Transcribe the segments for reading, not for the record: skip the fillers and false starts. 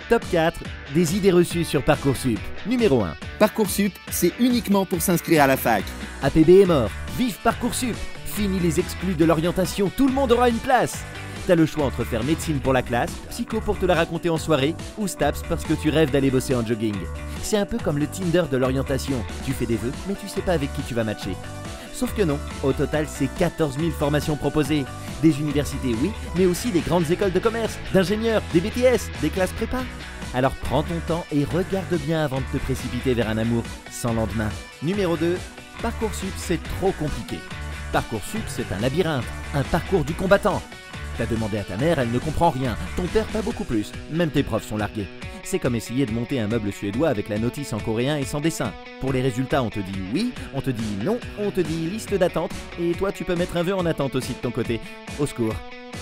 Top 4, des idées reçues sur Parcoursup. Numéro 1. Parcoursup, c'est uniquement pour s'inscrire à la fac. APB est mort. Vive Parcoursup. Fini les exclus de l'orientation, tout le monde aura une place. T'as le choix entre faire médecine pour la classe, psycho pour te la raconter en soirée, ou STAPS parce que tu rêves d'aller bosser en jogging. C'est un peu comme le Tinder de l'orientation. Tu fais des vœux, mais tu sais pas avec qui tu vas matcher. Sauf que non, au total c'est 14 000 formations proposées. Des universités oui, mais aussi des grandes écoles de commerce, d'ingénieurs, des BTS, des classes prépa. Alors prends ton temps et regarde bien avant de te précipiter vers un amour sans lendemain. Numéro 2, Parcoursup c'est trop compliqué. Parcoursup c'est un labyrinthe, un parcours du combattant. T'as demandé à ta mère, elle ne comprend rien, ton père pas beaucoup plus, même tes profs sont largués. C'est comme essayer de monter un meuble suédois avec la notice en coréen et sans dessin. Pour les résultats, on te dit oui, on te dit non, on te dit liste d'attente, et toi tu peux mettre un vœu en attente aussi de ton côté. Au secours.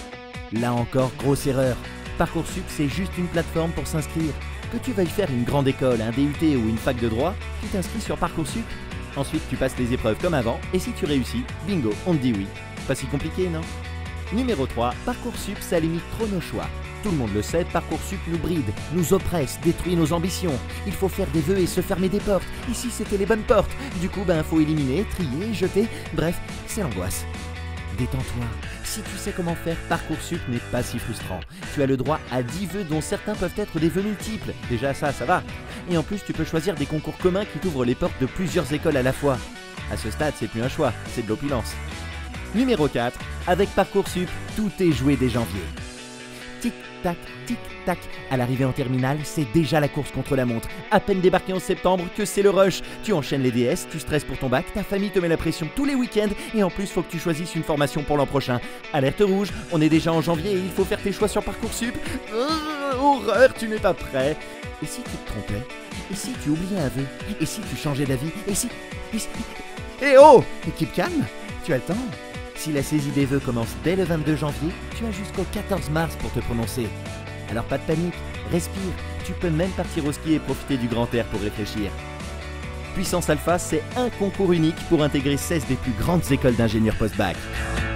Là encore, grosse erreur. Parcoursup, c'est juste une plateforme pour s'inscrire. Que tu veuilles faire une grande école, un DUT ou une fac de droit, tu t'inscris sur Parcoursup. Ensuite, tu passes les épreuves comme avant, et si tu réussis, bingo, on te dit oui. Pas si compliqué, non ? Numéro 3, Parcoursup, ça limite trop nos choix. Tout le monde le sait, Parcoursup nous bride, nous oppresse, détruit nos ambitions. Il faut faire des vœux et se fermer des portes. Ici, c'était les bonnes portes. Du coup, faut éliminer, trier, jeter. Bref, c'est l'angoisse. Détends-toi. Si tu sais comment faire, Parcoursup n'est pas si frustrant. Tu as le droit à 10 vœux dont certains peuvent être des vœux multiples. Déjà ça va. Et en plus, tu peux choisir des concours communs qui t'ouvrent les portes de plusieurs écoles à la fois. À ce stade, c'est plus un choix, c'est de l'opulence. Numéro 4, avec Parcoursup, tout est joué dès janvier. Tic-tac, tic-tac, à l'arrivée en terminale, c'est déjà la course contre la montre. À peine débarqué en septembre que c'est le rush. Tu enchaînes les DS, tu stresses pour ton bac, ta famille te met la pression tous les week-ends et en plus faut que tu choisisses une formation pour l'an prochain. Alerte rouge, on est déjà en janvier et il faut faire tes choix sur Parcoursup. Horreur, tu n'es pas prêt. Et si tu te trompais? Et si tu oubliais un vœu? Et si tu changeais d'avis? Et si... Eh oh! Équipe calme, tu as le temps. Si la saisie des vœux commence dès le 22 janvier, tu as jusqu'au 14 mars pour te prononcer. Alors pas de panique, respire, tu peux même partir au ski et profiter du grand air pour réfléchir. Puissance Alpha, c'est un concours unique pour intégrer 16 des plus grandes écoles d'ingénieurs post-bac.